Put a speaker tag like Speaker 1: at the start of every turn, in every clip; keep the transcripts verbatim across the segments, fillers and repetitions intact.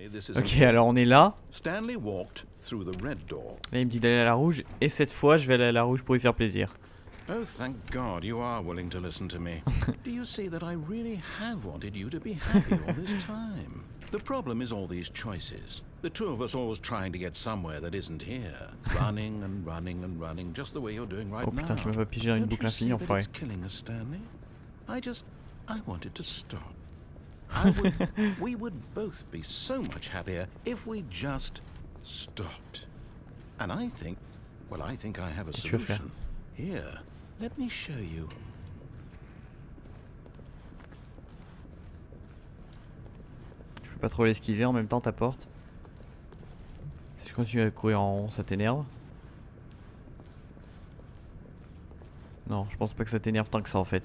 Speaker 1: Ok, alors on est là.
Speaker 2: Stanley walked through the red door.
Speaker 1: Là il me dit d'aller à la rouge. Et cette fois je vais aller à la rouge pour lui faire plaisir.
Speaker 2: Oh, thank God you are willing to listen to me. Do you see that I really have wanted you to be happy all this time? The problem is all these choices. The two of us always trying to get somewhere that isn't here. Running and running and running, just the way you're doing right
Speaker 1: Oh
Speaker 2: now.
Speaker 1: putain, tu m'as pas pigé dans une
Speaker 2: Don't
Speaker 1: boucle
Speaker 2: you see
Speaker 1: infinie,
Speaker 2: that
Speaker 1: enfoiré.
Speaker 2: it's killing us, Stanley? I just, I wanted to stop. I would, we would both be so much happier if we just stopped. And I think, well, I think I have a
Speaker 1: Qu'est-ce que tu veux faire?
Speaker 2: solution. Here, let me show you.
Speaker 1: Je peux pas trop l'esquiver en même temps ta porte. Si je continue à courir en rond, ça t'énerve? Non, je pense pas que ça t'énerve tant que ça en fait.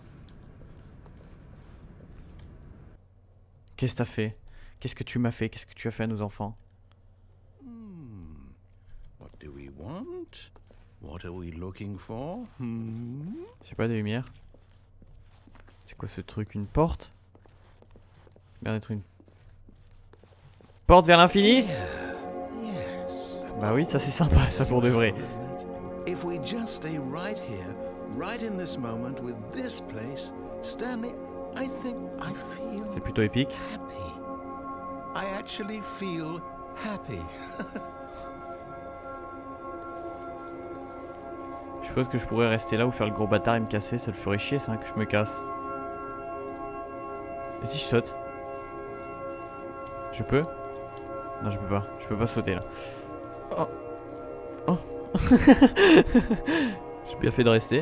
Speaker 1: Qu'est-ce que t'as fait? Qu'est-ce que tu m'as fait? Qu'est-ce que tu as fait à nos enfants?
Speaker 2: Hmm. What do we want? What are we looking for? Hmm.
Speaker 1: Je sais pas, des lumières. C'est quoi ce truc? Une porte? Merde, d'être une porte vers l'infini?
Speaker 2: Yes.
Speaker 1: Bah oui, ça c'est sympa, ça pour de vrai.
Speaker 2: If we just stay right here, right in this moment with this place, Stanley, I think I feel
Speaker 1: C'est plutôt épique.
Speaker 2: happy. I actually feel happy.
Speaker 1: Je suppose que je pourrais rester là ou faire le gros bâtard et me casser, ça le ferait chier ça que je me casse. Et si je saute? Je peux? Non, je peux pas. Je peux pas sauter là. Oh. Oh. J'ai bien fait de rester.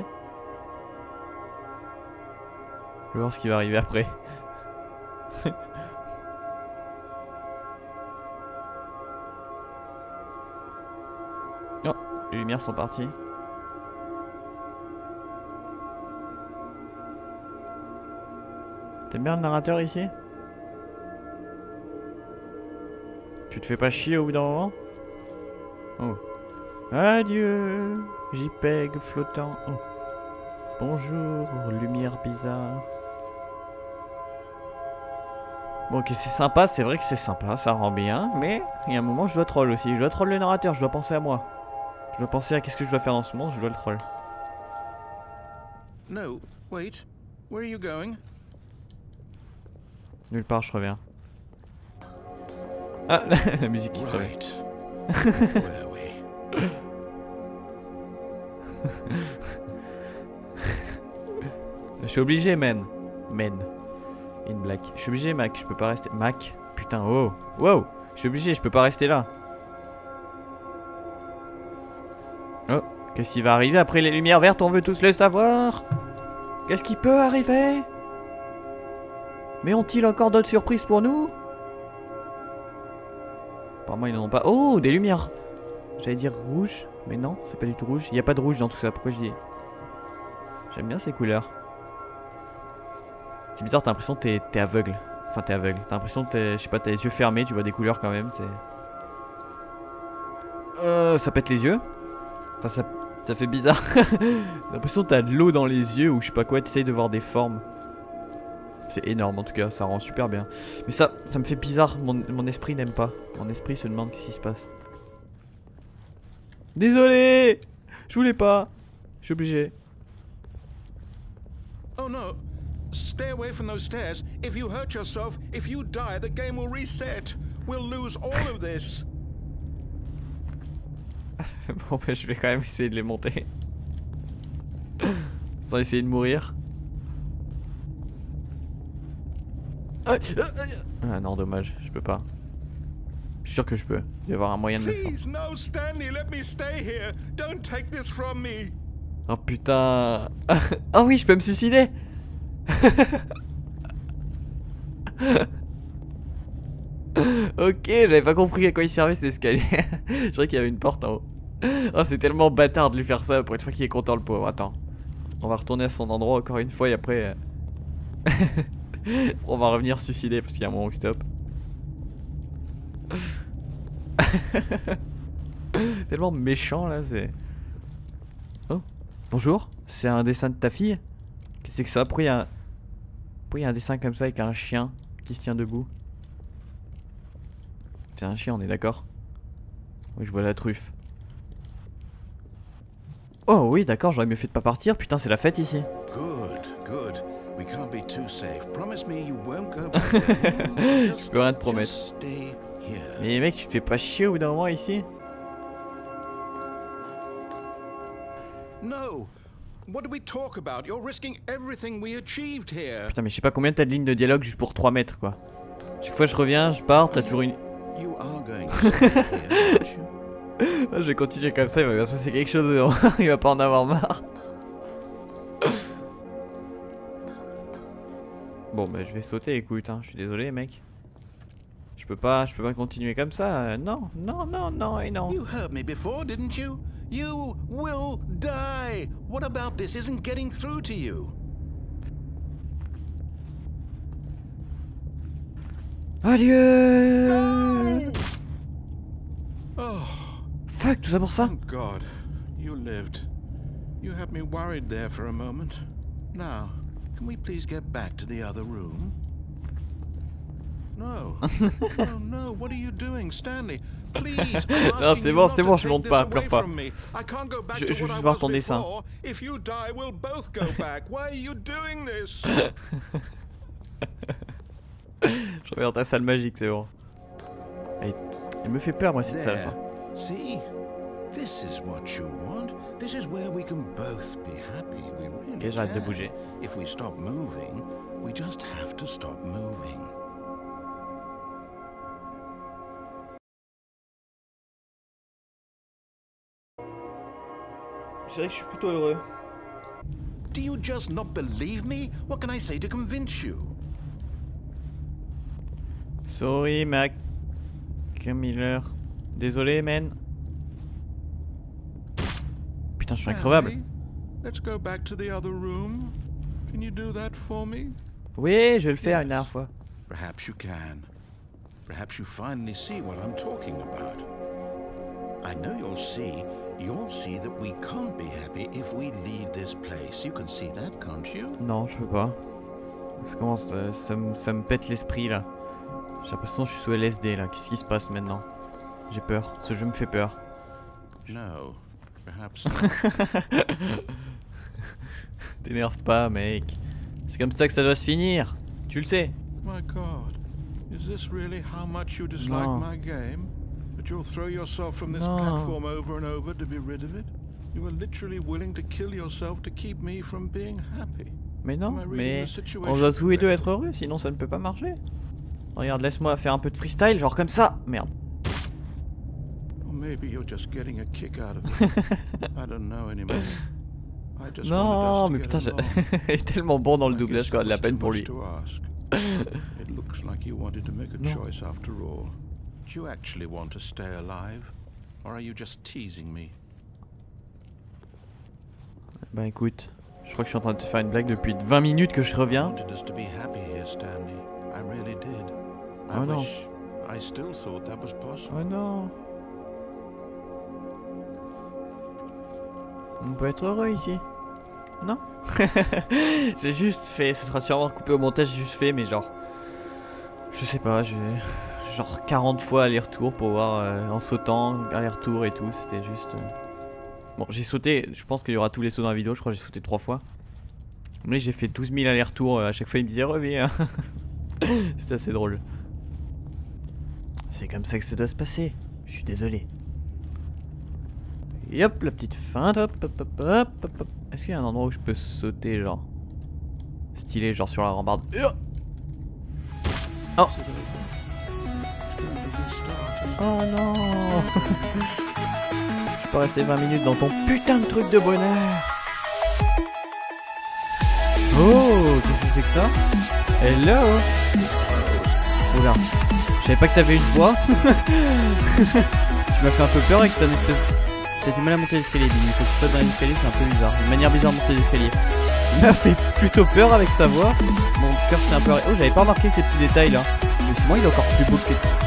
Speaker 1: Je vais voir ce qui va arriver après. Oh, les lumières sont parties. T'aimes bien le narrateur ici? Tu te fais pas chier au bout d'un moment? Oh. Adieu, JPEG flottant. Oh. Bonjour, lumière bizarre. Bon ok, c'est sympa, c'est vrai que c'est sympa, ça rend bien, mais il y a un moment je dois troll aussi. Je dois troll le narrateur, je dois penser à moi. Je dois penser à qu'est-ce que je dois faire dans ce monde, je dois le troll.
Speaker 2: No, wait. Where are you going?
Speaker 1: Nulle part, je reviens. Ah, la musique qui se réveille.
Speaker 2: Right. Where are we?
Speaker 1: Je suis obligé, man. Man. In black. Je suis obligé, Mac. Je peux pas rester. Mac. Putain, oh. Wow. Je suis obligé, je peux pas rester là. Oh. Qu'est-ce qui va arriver après les lumières vertes? On veut tous le savoir. Qu'est-ce qui peut arriver? Mais ont-ils encore d'autres surprises pour nous? Apparemment, ils n'en ont pas. Oh, des lumières. J'allais dire rouge. Mais non, c'est pas du tout rouge. Il n'y a pas de rouge dans tout ça. Pourquoi je dis? J'aime bien ces couleurs. C'est bizarre, t'as l'impression que t'es t'es aveugle. Enfin, t'es aveugle. T'as l'impression que t'es, je sais pas, t'as les yeux fermés, tu vois des couleurs quand même. C'est. Euh, ça pète les yeux. Enfin, ça, ça fait bizarre. T'as l'impression que t'as de l'eau dans les yeux ou je sais pas quoi, t'essayes de voir des formes. C'est énorme en tout cas, ça rend super bien. Mais ça, ça me fait bizarre. Mon, mon esprit n'aime pas. Mon esprit se demande qu'est-ce qui se passe. Désolé! Je voulais pas. Je suis obligé.
Speaker 2: Oh no. Stay away from those stairs. If you hurt yourself, if you die, the game will reset. We'll lose all of this.
Speaker 1: Bon, ben, je vais quand même essayer de les monter. Sans essayer de mourir. Ah non, dommage, je peux pas. Je suis sûr que je peux. Il va y avoir un moyen de le faire.
Speaker 2: Please, no, Stanley, let me stay here. Don't take this from me.
Speaker 1: Oh putain. Ah oui, je peux me suicider. Ok, j'avais pas compris à quoi il servait cet escalier. Je croyais qu'il y avait une porte en haut. Oh, c'est tellement bâtard de lui faire ça pour une fois qu'il est content, le pauvre. Attends, on va retourner à son endroit encore une fois et après on va revenir se suicider parce qu'il y a un moment où stop. Tellement méchant là, c'est. Oh, bonjour, c'est un dessin de ta fille? Qu'est-ce que c'est que ça? Pourquoi il y a un... Pourquoi il y a un dessin comme ça avec un chien qui se tient debout? C'est un chien, on est d'accord? Oui, je vois la truffe. Oh oui, d'accord, j'aurais mieux fait de pas partir. Putain, c'est la fête ici.
Speaker 2: Good, good. We can't be too safe. Promise me you won't go back there.
Speaker 1: Je peux rien te promettre.
Speaker 2: Just stay here.
Speaker 1: Mais mec, tu te fais pas chier au bout d'un moment ici?
Speaker 2: No. What do we talk about? You're risking everything we achieved here.
Speaker 1: Putain, mais je sais pas combien t'as de lignes de dialogue juste pour trois mètres quoi. Chaque fois je reviens, je pars, t'as toujours une.
Speaker 2: You are going to stay here, aren't you?
Speaker 1: Je vais continuer comme ça, il va bien se passer quelque chose dedans. Il va pas en avoir marre. Bon bah je vais sauter, écoute, hein. Je suis désolé mec. Je peux pas, je peux pas continuer comme ça. Non, non, non, non et non.
Speaker 2: You heard me before, didn't you? You will die. What about this isn't getting through to you?
Speaker 1: Adieu.
Speaker 2: Oh,
Speaker 1: fuck, tout ça pour ça?
Speaker 2: thank God. You lived. You had me worried there for a moment. Now, can we please get back to the other room? No. No, no, what are you doing, Stanley? Please, I'm
Speaker 1: Non, c'est
Speaker 2: asking
Speaker 1: bon,
Speaker 2: you
Speaker 1: c'est
Speaker 2: not
Speaker 1: bon,
Speaker 2: to
Speaker 1: je
Speaker 2: take
Speaker 1: monte
Speaker 2: this
Speaker 1: pas,
Speaker 2: away
Speaker 1: pleure pas.
Speaker 2: from me. I can't go back
Speaker 1: Je-
Speaker 2: to
Speaker 1: je veux
Speaker 2: what
Speaker 1: juste
Speaker 2: I
Speaker 1: voir
Speaker 2: was
Speaker 1: ton dessin.
Speaker 2: before. If you die, we'll both go back. Why are you doing this?
Speaker 1: Je reviens dans ta salle magique, c'est bon. Elle, elle me fait peur moi cette salle.
Speaker 2: There. See? This is what you want. This is where we can both be happy. We really
Speaker 1: Ok, j'arrête de
Speaker 2: can.
Speaker 1: bouger.
Speaker 2: If we stop moving, we just have to stop moving.
Speaker 1: C'est vrai que je suis plutôt heureux.
Speaker 2: Do you just not believe me? What can I say to convince you?
Speaker 1: Sorry Mac Miller. Désolé man. Putain, je suis increvable.
Speaker 2: Stanley, let's go back to the other room. Can you do that for me?
Speaker 1: Oui, je vais le faire une dernière fois.
Speaker 2: Perhaps you can. Perhaps you finally see what I'm talking about. I know you'll see. You'll see that we can't be happy if we leave this place. You can see that, can't you?
Speaker 1: Non, je peux pas. Ça commence, euh, ça, me- ça me pète l'esprit là. J'ai l'impression que je suis sous L S D là. Qu'est-ce qui se passe maintenant? J'ai peur. Ce jeu me fait peur.
Speaker 2: No. Perhaps not.
Speaker 1: T'énerve pas, mec. C'est comme ça que ça doit se finir. Tu le sais.
Speaker 2: My God. Is this really how much you dislike
Speaker 1: No.
Speaker 2: my game? That you'll throw yourself from this
Speaker 1: No.
Speaker 2: platform over and over to be rid of it? You are literally willing to kill yourself to keep me from being happy.
Speaker 1: Mais non,
Speaker 2: Am I reading
Speaker 1: mais
Speaker 2: the situation
Speaker 1: on doit tous les deux
Speaker 2: correctly?
Speaker 1: être heureux, sinon ça ne peut pas marcher. Regarde, laisse-moi faire un peu de freestyle, genre comme ça. Merde.
Speaker 2: Or maybe you're just getting a kick out of it. I don't know anymore. I just
Speaker 1: Non,
Speaker 2: wanted
Speaker 1: mais
Speaker 2: us to
Speaker 1: putain,
Speaker 2: get
Speaker 1: je...
Speaker 2: along.
Speaker 1: il est tellement bon dans le
Speaker 2: I
Speaker 1: doublage
Speaker 2: guess
Speaker 1: quoi,
Speaker 2: that
Speaker 1: de la
Speaker 2: was
Speaker 1: peine
Speaker 2: too
Speaker 1: pour
Speaker 2: much
Speaker 1: lui.
Speaker 2: to ask. It looks like you wanted to make a
Speaker 1: No.
Speaker 2: choice after all. Do you actually want to stay alive? Or are you just teasing me?
Speaker 1: Bah écoute, je crois que je suis en train de te faire une blague depuis vingt minutes que je
Speaker 2: I
Speaker 1: reviens.
Speaker 2: wanted us to be happy here, Stanley. I really did. I
Speaker 1: Oh, no.
Speaker 2: wish I still thought that was possible.
Speaker 1: Oh non. On peut être heureux ici. Non? J'ai juste fait, ce sera sûrement coupé au montage, j'ai juste fait, mais genre... Je sais pas, j'ai... Genre quarante fois aller-retour pour voir euh, en sautant, aller-retour et tout, c'était juste... euh, Bon, j'ai sauté, je pense qu'il y aura tous les sauts dans la vidéo, je crois que j'ai sauté trois fois. Mais j'ai fait douze mille allers-retours, euh, à chaque fois il me disait reviens. C'était assez drôle. C'est comme ça que ça doit se passer, je suis désolé. Et hop, la petite feinte, hop, hop, hop, hop, hop, hop. Est-ce qu'il y a un endroit où je peux sauter, genre stylé, genre sur la rambarde? Euh Oh.
Speaker 2: Is it over? It's going to restart, isn't it?
Speaker 1: Oh non. Je peux rester vingt minutes dans ton putain de truc de bonheur. Oh, qu'est-ce que c'est que ça? Hello. Oula, je savais pas que t'avais une voix. Tu m'as fait un peu peur avec ta espèce... T'as du mal à monter l'escalier, Billy. Il faut que tu sautes dans les escaliers, c'est un peu bizarre. Une manière bizarre de monter les escaliers. Il m'a fait plutôt peur avec sa voix. Mon cœur s'est un peu... Oh, j'avais pas remarqué ces petits détails là. Mais c'est moi, il est encore plus beau que...